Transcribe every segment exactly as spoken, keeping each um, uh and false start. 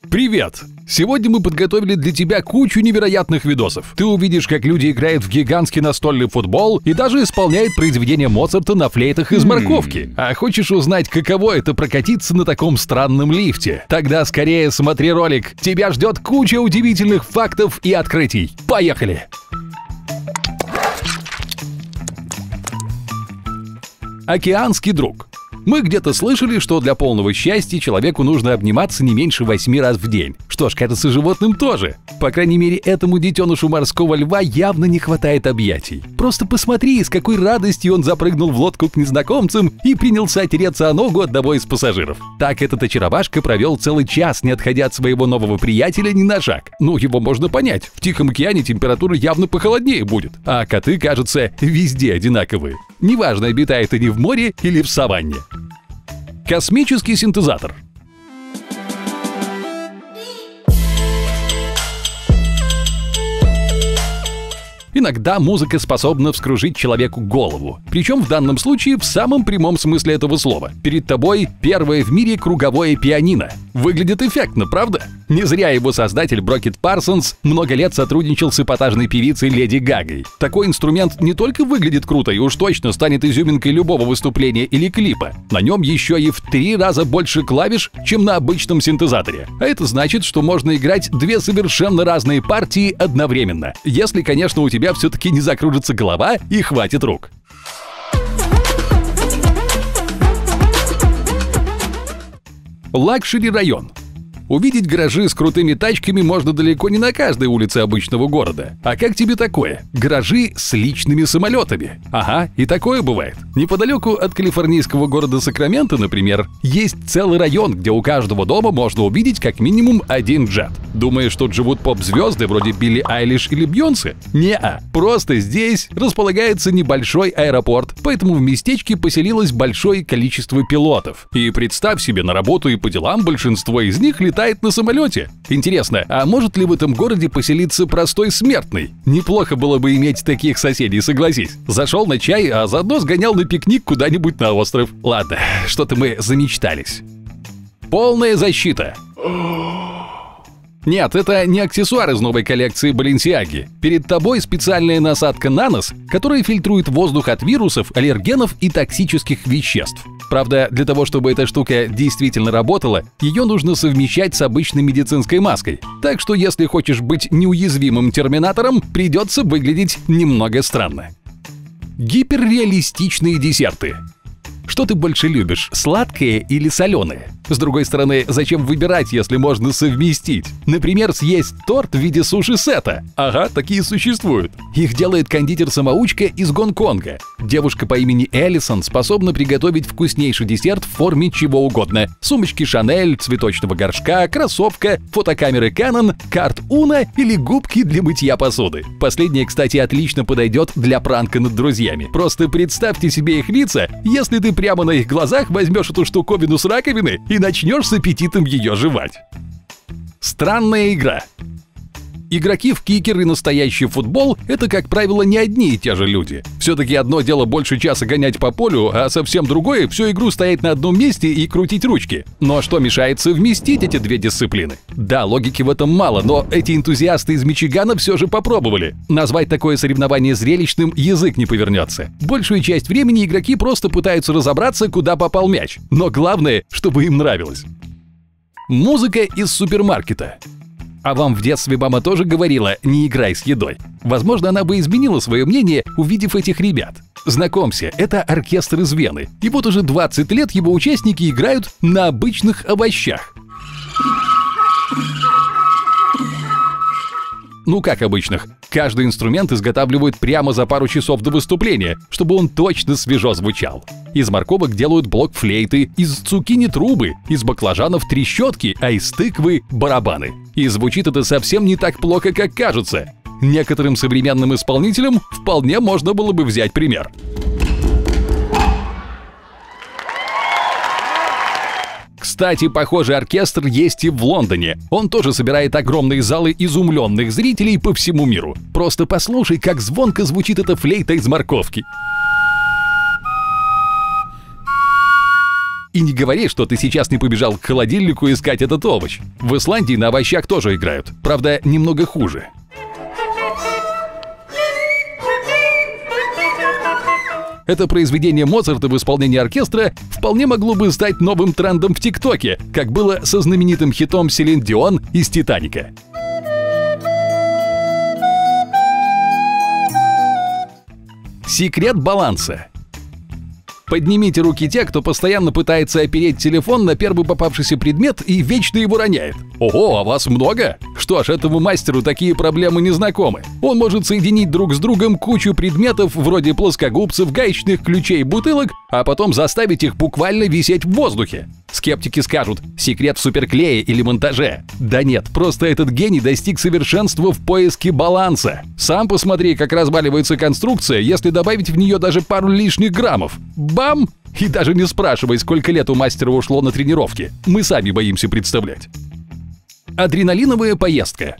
Привет! Сегодня мы подготовили для тебя кучу невероятных видосов. Ты увидишь, как люди играют в гигантский настольный футбол и даже исполняют произведения Моцарта на флейтах из морковки. А хочешь узнать, каково это прокатиться на таком странном лифте? Тогда скорее смотри ролик. Тебя ждет куча удивительных фактов и открытий. Поехали! Океанский друг. Мы где-то слышали, что для полного счастья человеку нужно обниматься не меньше восьми раз в день. Что ж, кажется, животным тоже. По крайней мере, этому детенышу морского льва явно не хватает объятий. Просто посмотри, с какой радостью он запрыгнул в лодку к незнакомцам и принялся тереться о ногу одного из пассажиров. Так этот очаровашка провел целый час, не отходя от своего нового приятеля ни на шаг. Ну, его можно понять. В Тихом океане температура явно похолоднее будет. А коты, кажется, везде одинаковые. Неважно, обитают они в море или в саванне. Космический синтезатор. Иногда музыка способна вскружить человеку голову. Причем в данном случае в самом прямом смысле этого слова. Перед тобой первое в мире круговое пианино. Выглядит эффектно, правда? Не зря его создатель Брокет Парсонс много лет сотрудничал с эпатажной певицей Леди Гагой. Такой инструмент не только выглядит круто и уж точно станет изюминкой любого выступления или клипа. На нем еще и в три раза больше клавиш, чем на обычном синтезаторе. А это значит, что можно играть две совершенно разные партии одновременно. Если, конечно, у тебя все-таки не закружится голова и хватит рук. Лакшери-район. Увидеть гаражи с крутыми тачками можно далеко не на каждой улице обычного города. А как тебе такое? Гаражи с личными самолетами. Ага, и такое бывает. Неподалеку от калифорнийского города Сакраменто, например, есть целый район, где у каждого дома можно увидеть как минимум один джет. Думаешь, тут живут поп-звезды вроде Билли Айлиш или Бейонсе? Не-а. Просто здесь располагается небольшой аэропорт, поэтому в местечке поселилось большое количество пилотов. И представь себе, на работу и по делам большинство из них летает летает на самолете. Интересно, а может ли в этом городе поселиться простой смертный? Неплохо было бы иметь таких соседей, согласись. Зашел на чай, а заодно сгонял на пикник куда-нибудь на остров. Ладно, что-то мы замечтались. Полная защита. Нет, это не аксессуар из новой коллекции Баленсиаги. Перед тобой специальная насадка на нос, которая фильтрует воздух от вирусов, аллергенов и токсических веществ. Правда, для того, чтобы эта штука действительно работала, ее нужно совмещать с обычной медицинской маской. Так что, если хочешь быть неуязвимым терминатором, придется выглядеть немного странно. Гиперреалистичные десерты. Что ты больше любишь, сладкое или соленое? С другой стороны, зачем выбирать, если можно совместить? Например, съесть торт в виде суши-сета. Ага, такие существуют. Их делает кондитер-самоучка из Гонконга. Девушка по имени Эллисон способна приготовить вкуснейший десерт в форме чего угодно. Сумочки Шанель, цветочного горшка, кроссовка, фотокамеры Canon, карт Уно или губки для мытья посуды. Последнее, кстати, отлично подойдет для пранка над друзьями. Просто представьте себе их лица, если ты прямо на их глазах возьмешь эту штуковину с раковины и начнешь с аппетитом ее жевать. Странная игра. Игроки в кикер и настоящий футбол – это, как правило, не одни и те же люди. Все-таки одно дело больше часа гонять по полю, а совсем другое – всю игру стоять на одном месте и крутить ручки. Но что мешает совместить эти две дисциплины? Да, логики в этом мало, но эти энтузиасты из Мичигана все же попробовали. Назвать такое соревнование зрелищным язык не повернется. Большую часть времени игроки просто пытаются разобраться, куда попал мяч. Но главное, чтобы им нравилось. Музыка из супермаркета. А вам в детстве мама тоже говорила «не играй с едой». Возможно, она бы изменила свое мнение, увидев этих ребят. Знакомься, это оркестр из Вены. И вот уже двадцать лет его участники играют на обычных овощах. Ну как обычных? Каждый инструмент изготавливают прямо за пару часов до выступления, чтобы он точно свежо звучал. Из морковок делают блок-флейты, из цукини трубы, из баклажанов трещотки, а из тыквы барабаны. И звучит это совсем не так плохо, как кажется. Некоторым современным исполнителям вполне можно было бы взять пример. Кстати, похожий оркестр есть и в Лондоне. Он тоже собирает огромные залы изумленных зрителей по всему миру. Просто послушай, как звонко звучит эта флейта из морковки. И не говори, что ты сейчас не побежал к холодильнику искать этот овощ. В Исландии на овощах тоже играют, правда, немного хуже. Это произведение Моцарта в исполнении оркестра вполне могло бы стать новым трендом в ТикТоке, как было со знаменитым хитом Селин Дион из «Титаника». Секрет баланса. Поднимите руки те, кто постоянно пытается опереть телефон на первый попавшийся предмет и вечно его роняет. Ого, а вас много? Что ж, этому мастеру такие проблемы не знакомы. Он может соединить друг с другом кучу предметов вроде плоскогубцев, гаечных ключей, бутылок, а потом заставить их буквально висеть в воздухе. Скептики скажут, секрет в суперклее или монтаже. Да нет, просто этот гений достиг совершенства в поиске баланса. Сам посмотри, как разваливается конструкция, если добавить в нее даже пару лишних граммов. Бам! И даже не спрашивай, сколько лет у мастера ушло на тренировки. Мы сами боимся представлять. Адреналиновая поездка.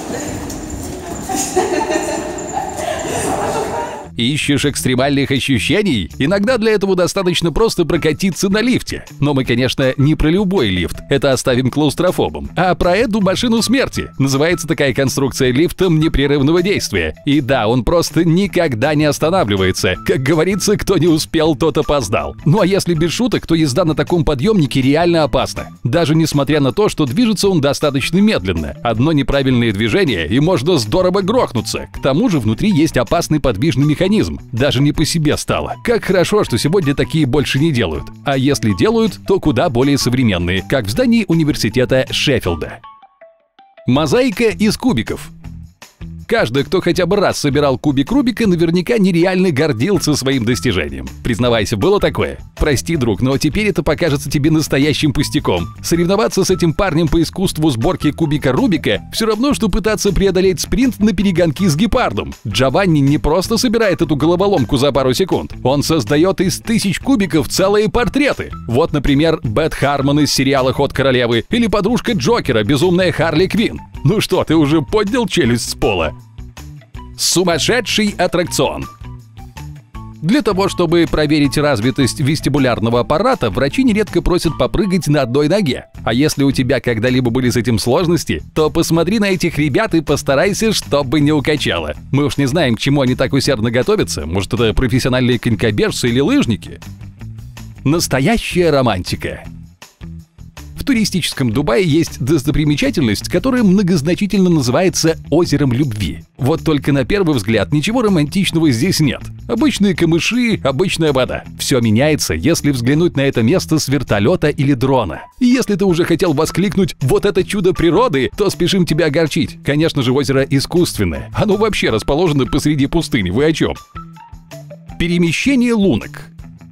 Ищешь экстремальных ощущений? Иногда для этого достаточно просто прокатиться на лифте. Но мы, конечно, не про любой лифт, это оставим клаустрофобам, а про эту машину смерти. Называется такая конструкция лифтом непрерывного действия. И да, он просто никогда не останавливается. Как говорится, кто не успел, тот опоздал. Ну а если без шуток, то езда на таком подъемнике реально опасна. Даже несмотря на то, что движется он достаточно медленно. Одно неправильное движение, и можно здорово грохнуться. К тому же внутри есть опасный подвижный механизм. Даже не по себе стало. Как хорошо, что сегодня такие больше не делают. А если делают, то куда более современные, как в здании университета Шеффилда. Мозаика из кубиков. Каждый, кто хотя бы раз собирал кубик Рубика, наверняка нереально гордился своим достижением. Признавайся, было такое? Прости, друг, но теперь это покажется тебе настоящим пустяком. Соревноваться с этим парнем по искусству сборки кубика Рубика все равно, что пытаться преодолеть спринт на перегонки с гепардом. Джованни не просто собирает эту головоломку за пару секунд. Он создает из тысяч кубиков целые портреты. Вот, например, Бет Хармон из сериала «Ход королевы» или подружка Джокера, безумная Харли Квинн. Ну что, ты уже поднял челюсть с пола? Сумасшедший аттракцион. Для того, чтобы проверить развитость вестибулярного аппарата, врачи нередко просят попрыгать на одной ноге. А если у тебя когда-либо были с этим сложности, то посмотри на этих ребят и постарайся, чтобы не укачало. Мы уж не знаем, к чему они так усердно готовятся. Может, это профессиональные конькобежцы или лыжники? Настоящая романтика. В туристическом Дубае есть достопримечательность, которая многозначительно называется озером любви. Вот только на первый взгляд ничего романтичного здесь нет. Обычные камыши, обычная вода. Все меняется, если взглянуть на это место с вертолета или дрона. И если ты уже хотел воскликнуть «вот это чудо природы», то спешим тебя огорчить. Конечно же, озеро искусственное. Оно вообще расположено посреди пустыни. Вы о чем? Перемещение лунок.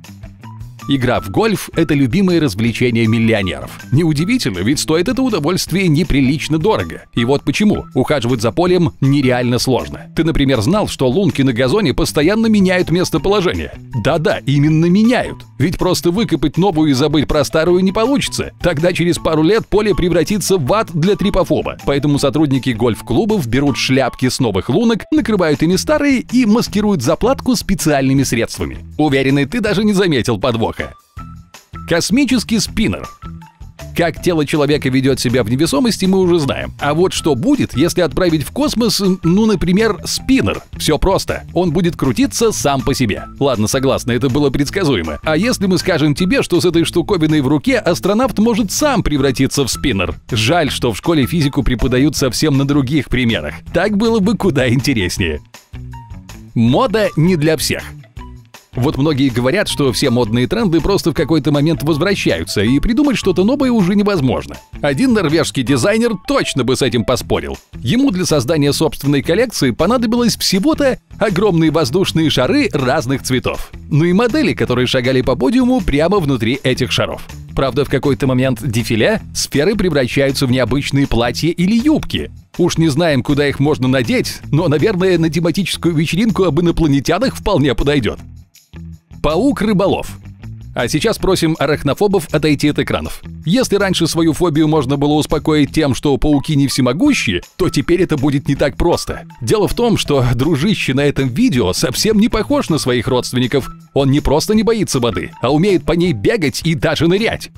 Игра в гольф – это любимое развлечение миллионеров. Неудивительно, ведь стоит это удовольствие неприлично дорого. И вот почему. Ухаживать за полем нереально сложно. Ты, например, знал, что лунки на газоне постоянно меняют местоположение? Да-да, именно меняют. Ведь просто выкопать новую и забыть про старую не получится. Тогда через пару лет поле превратится в ад для трипофоба. Поэтому сотрудники гольф-клубов берут шляпки с новых лунок, накрывают ими старые и маскируют заплатку специальными средствами. Уверенный, ты даже не заметил подвоха. Космический спиннер. Как тело человека ведет себя в невесомости, мы уже знаем. А вот что будет, если отправить в космос, ну, например, спиннер? Все просто. Он будет крутиться сам по себе. Ладно, согласна, это было предсказуемо. А если мы скажем тебе, что с этой штуковиной в руке астронавт может сам превратиться в спиннер? Жаль, что в школе физику преподают совсем на других примерах. Так было бы куда интереснее. Мода не для всех. Вот многие говорят, что все модные тренды просто в какой-то момент возвращаются, и придумать что-то новое уже невозможно. Один норвежский дизайнер точно бы с этим поспорил. Ему для создания собственной коллекции понадобилось всего-то огромные воздушные шары разных цветов. Ну и модели, которые шагали по подиуму прямо внутри этих шаров. Правда, в какой-то момент дефиле сферы превращаются в необычные платья или юбки. Уж не знаем, куда их можно надеть, но, наверное, на тематическую вечеринку об инопланетянах вполне подойдет. Паук-рыболов. А сейчас просим арахнофобов отойти от экранов. Если раньше свою фобию можно было успокоить тем, что пауки не всемогущие, то теперь это будет не так просто. Дело в том, что дружище на этом видео совсем не похож на своих родственников. Он не просто не боится воды, а умеет по ней бегать и даже нырять.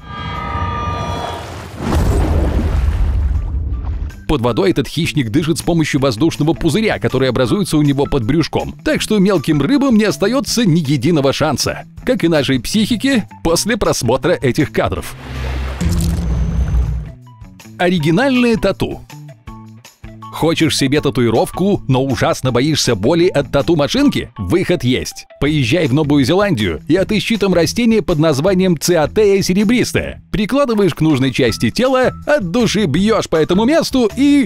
Под водой этот хищник дышит с помощью воздушного пузыря, который образуется у него под брюшком. Так что мелким рыбам не остается ни единого шанса. Как и нашей психике после просмотра этих кадров. Оригинальное тату. Хочешь себе татуировку, но ужасно боишься боли от тату-машинки? Выход есть. Поезжай в Новую Зеландию и отыщи там растение под названием циатея серебристая. Прикладываешь к нужной части тела, от души бьешь по этому месту и...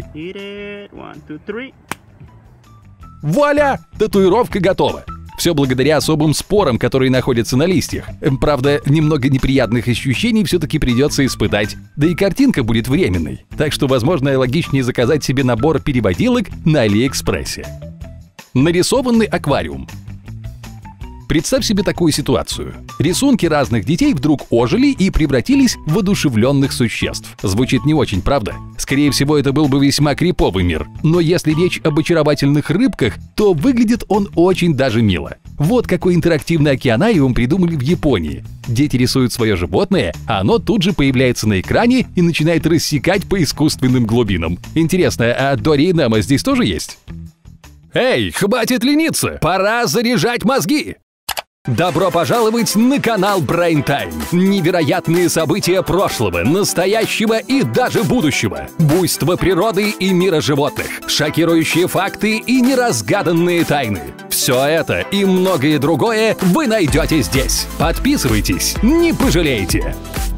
Вуаля! Татуировка готова. Все благодаря особым спорам, которые находятся на листьях. Правда, немного неприятных ощущений все-таки придется испытать. Да и картинка будет временной. Так что, возможно, логичнее заказать себе набор переводилок на Алиэкспрессе. Нарисованный аквариум. Представь себе такую ситуацию. Рисунки разных детей вдруг ожили и превратились в воодушевленных существ. Звучит не очень, правда? Скорее всего, это был бы весьма криповый мир. Но если речь об очаровательных рыбках, то выглядит он очень даже мило. Вот какой интерактивный океанариум придумали в Японии. Дети рисуют свое животное, а оно тут же появляется на экране и начинает рассекать по искусственным глубинам. Интересно, а Дори и Немо здесь тоже есть? Эй, хватит лениться! Пора заряжать мозги! Добро пожаловать на канал Brain Time. Невероятные события прошлого, настоящего и даже будущего. Буйство природы и мира животных. Шокирующие факты и неразгаданные тайны. Все это и многое другое вы найдете здесь. Подписывайтесь, не пожалеете.